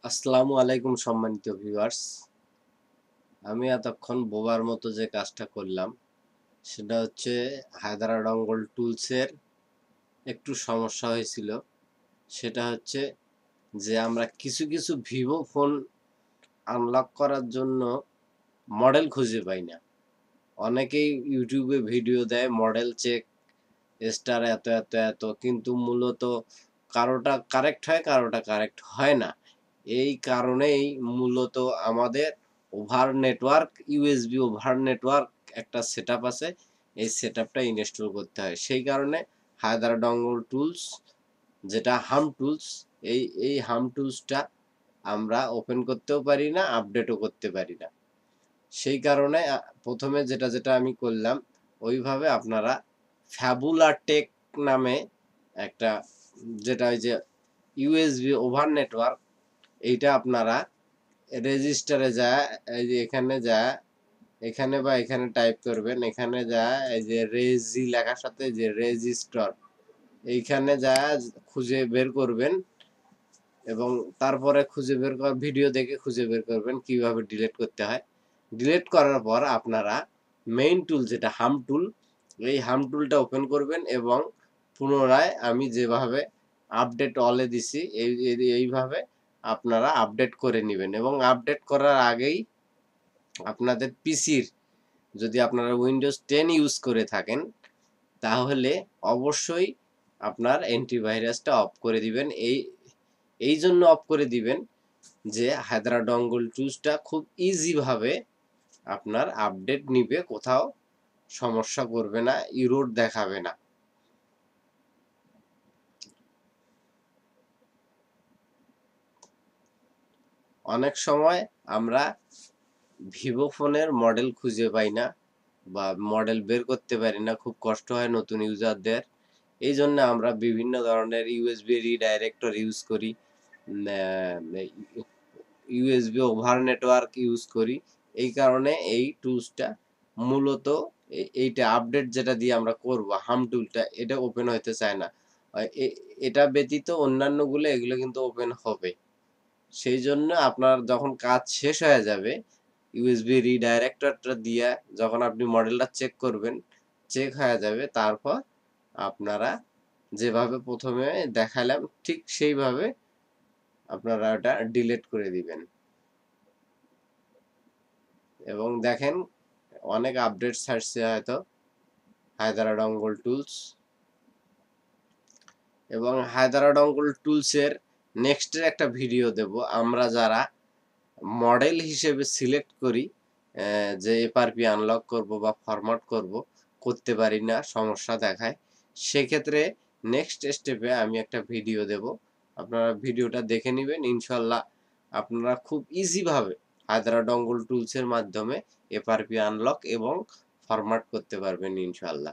আসসালামু আলাইকুম সম্মানিত ভিউয়ার্স। আমি এতক্ষণ বোবার মতো যে কাজটা করলাম সেটা হচ্ছে হায়দ্রা ডঙ্গল টুলসের একটু সমস্যা হয়েছিল। সেটা হচ্ছে যে আমরা কিছু কিছু ভিভো ফোন আনলক করার জন্য মডেল খুঁজে পাই না। অনেকেই ইউটিউবে ভিডিও দেয় মডেল চেক স্টার এত এত এত, কিন্তু মূলত কারোটা কারেক্ট হয় কারোটা কারেক্ট হয় না। এই কারণেই মূলত আমাদের over network USB over network একটা সেটআপ আছে, এই সেটআপটা ইনস্টল করতে হয়। সেই কারণে হায়দ্রা ডঙ্গল টুলস, যেটা হাম টুলস, এই হাম টুলসটা আমরা ওপেন করতেও পারি না, আপডেটও করতে পারি না। সেই কারণে প্রথমে যেটা যেটা আমি করলাম ওইভাবে আপনারা ফ্যাবুলা টেক নামে একটা, যেটা ওই যে ইউএসবি ওভার নেটওয়ার্ক, এইটা আপনারা রেজিস্টারে যায়, এই যে এখানে যায়, এখানে বা এখানে টাইপ করবেন, এখানে যায় এই যে রেজি লেখার সাথে যে রেজিস্টার, এইখানে যায় খুঁজে বের করবেন এবং তারপরে খুঁজে বের কর ভিডিও দেখে খুঁজে বের করবেন কিভাবে ডিলিট করতে হয়। ডিলিট করার পর আপনারা মেইন টুল যেটা হাম টুল, এই হাম টুলটা ওপেন করবেন এবং পুনরায় আমি যেভাবে আপডেট অলে দিছি এইভাবে আপনারা আপডেট করে নেবেন। এবং আপডেট করার আগেই আপনাদের পিসির, যদি আপনারা উইন্ডোজ 10 ইউজ করে থাকেন তাহলে অবশ্যই আপনার অ্যান্টিভাইরাসটা অফ করে দিবেন। এই জন্য অফ করে দিবেন যে হায়দ্রা ডঙ্গল টুলসটা খুব ইজি ভাবে আপনার আপডেট নিবে, কোথাও সমস্যা করবে না, ইরোর দেখাবে না। অনেক সময় আমরা ভিভো ফোনের মডেল খুঁজে পাই না বা মডেল বের করতে পারি না, খুব কষ্ট হয় নতুন ইউজারদের। এই জন্য আমরা বিভিন্ন ধরনের ইউএসবি রিডাইরেক্টর ইউজ করি, ইউএসবি ওভার নেটওয়ার্ক ইউজ করি। এই কারণে এই টুলসটা মূলত এইটা আপডেট যেটা দিয়ে আমরা করব হাম টুলটা, এটা ওপেন হতে চায় না। এটা ব্যতীত অন্যান্যগুলো এগুলো কিন্তু ওপেন হবে। সেই জন্য আপনার যখন কাজ শেষ হয়ে যাবে ইউএসবি রিডাইরেক্টরটা দিয়ে যখন আপনি মডেলটা চেক করবেন, চেক হয়ে যাবে, তারপর আপনারা যেভাবে প্রথমে দেখালাম ঠিক সেইভাবে আপনারা ওটা ডিলিট করে দিবেন। এবং দেখেন অনেক আপডেট ছাড়ছে হয়তো হায়দ্রা ডঙ্গল টুলস। এবং হায়দ্রা ডঙ্গল টুলসের নেক্সটের একটা ভিডিও দেব, আমরা যারা মডেল হিসেবে সিলেক্ট করি যে এফআরপি আনলক করব বা ফরম্যাট করব, করতে পারি না, সমস্যা দেখায়, সেক্ষেত্রে নেক্সট স্টেপে আমি একটা ভিডিও দেব, আপনারা ভিডিওটা দেখে নেবেন। ইনশাল্লাহ আপনারা খুব ইজিভাবে হায়দ্রা ডঙ্গল টুলসের মাধ্যমে এফআরপি আনলক এবং ফরম্যাট করতে পারবেন ইনশাল্লাহ।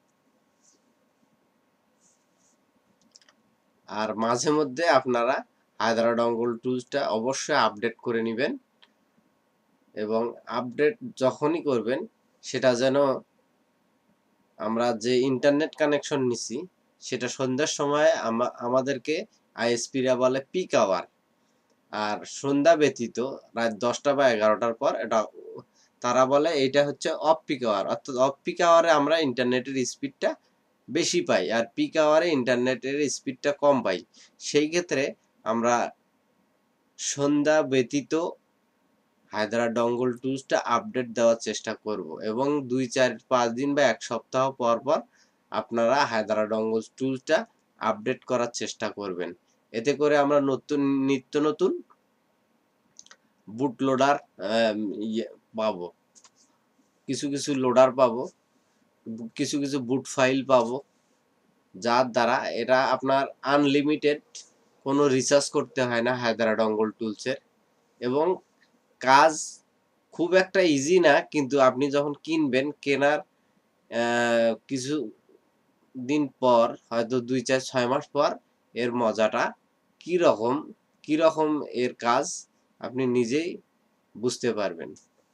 আর মাঝে মধ্যে আপনারা হায়দ্রা ডঙ্গল টুলসটা অবশ্যই আপডেট করে নেবেন এবং আপডেট যখনই করবেন সেটা যেন, আমরা যে ইন্টারনেট কানেকশন নিছি সেটা সন্ধ্যার সময় আমাদেরকে আইএসপিরা বলে পিক আওয়ার, আর সন্ধ্যা ব্যতীত রাত 10টা বা 11টার পর এটা তারা বলে এটা হচ্ছে অফ পিক আওয়ার। অর্থাৎ অফ পিক আওয়ারে আমরা ইন্টারনেটের স্পিডটা বেশি পাই আর পিক আওয়ারে ইন্টারনেটের স্পিডটা কম পাই। সেই ক্ষেত্রে আমরা সন্ধ্যা ব্যতীত হায়দ্রা ডঙ্গল টুলসটা আপডেট দেওয়ার চেষ্টা করব এবং 2-4-5 দিন বা 1 সপ্তাহ পর পর আপনারা হায়দ্রা ডঙ্গল টুলসটা আপডেট করার চেষ্টা করবেন। এতে করে আমরা নিত্য নতুন বুট লোডার পাবো, কিছু কিছু লোডার পাবো, কিছু কিছু বুট ফাইল পাবো, যার দ্বারা এটা আপনার আনলিমিটেড, কোনো রিসার্চ করতে হয় না হায়দ্রা ডঙ্গল টুলসের। এবং কাজ খুব একটা ইজি না, কিন্তু আপনি যখন কিনবেন কেনার কিছু দিন পর, হয়তো 2-4-6 মাস পর এর মজাটা কিরকম কিরকম এর কাজ আপনি নিজেই বুঝতে পারবেন।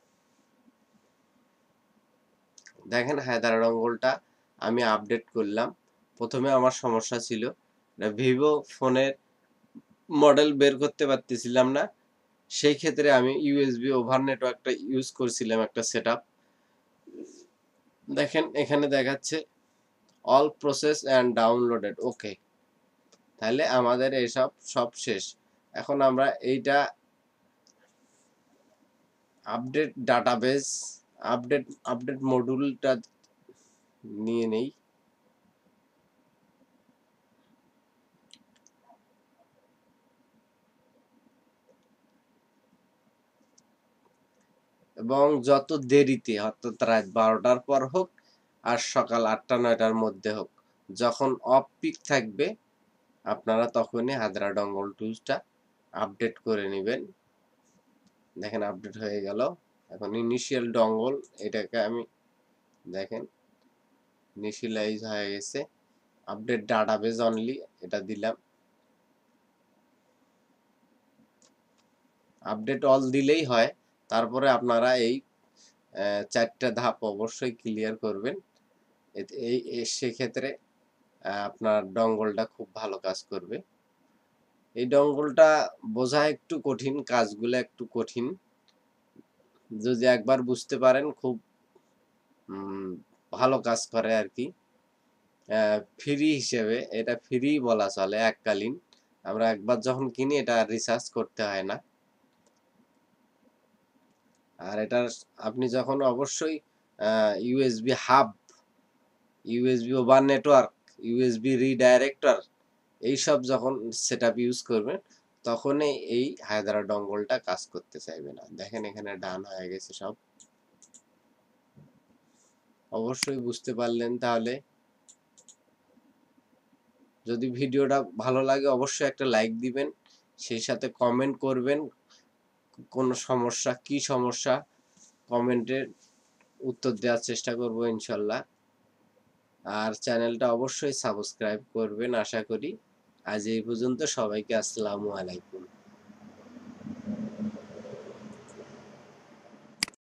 দেখেন হায়দ্রা ডঙ্গলটা আমি আপডেট করলাম। প্রথমে আমার সমস্যা ছিল ভিভো ফোনের মডেল বের করতে পারতেছিলাম না, সেই ক্ষেত্রে আমি ইউএসবি ওভার নেটওয়ার্কটা ইউজ করছিলাম একটা সেটআপ। দেখেন এখানে দেখাচ্ছে all process and downloaded, okay. তাহলে আমাদের এইসব সব শেষ। এখন আমরা এইটা আপডেট ডাটাবেস, আপডেট মডিউলটা নিয়ে নেই। এবং যত দেরিতে, অর্থাৎ রাত 12টার পর হোক আর সকাল 8টা-9টার মধ্যে হোক, যখন অফ পিক থাকবে আপনারা তখনই হায়দ্রা ডঙ্গল টুলসটা আপডেট করে নেবেন। দেখেন আপডেট হয়ে গেল। এখন ইনিশিয়াল ডঙ্গল, এটাকে আমি দেখেন ইনিশিয়ালাইজ হয়ে গেছে। আপডেট ডাটাবেস অনলি, এটা দিলাম। আপডেট অল দিলেই হয়। তারপরে আপনারা এই 4টা ধাপ অবশ্যই ক্লিয়ার করবেন। সেক্ষেত্রে আপনার ডঙ্গলটা খুব ভালো কাজ করবে। এই ডঙ্গলটা বোঝা একটু কঠিন, কাজগুলো একটু কঠিন। যদি একবার বুঝতে পারেন খুব ভালো কাজ করে আর কি। ফ্রি হিসেবে এটা ফ্রি বলা চলে এককালীন। আমরা একবার যখন কিনি এটা রিচার্জ করতে হয় না। আর এটা আপনি যখন অবশ্যই USB hub, USB over network, USB redirector এইসব যখন সেটআপ ইউজ করবেন তখনই এই হায়দ্রা ডঙ্গলটা কাজ করতে চাইবে না। দেখেন এখানে ডান হয়ে গেছে সব। অবশ্যই বুঝতে পারলেন তাহলে। যদি ভিডিওটা ভালো লাগে অবশ্যই একটা লাইক দিবেন, সেই সাথে কমেন্ট করবেন কোন সমস্যা, কি সমস্যা, কমেন্টের উত্তর দেওয়ার চেষ্টা করব ইনশাল্লাহ। আর চ্যানেলটা অবশ্যই সাবস্ক্রাইব করবেন আশা করি। আজ এই পর্যন্ত, সবাইকে আসসালামু আলাইকুম।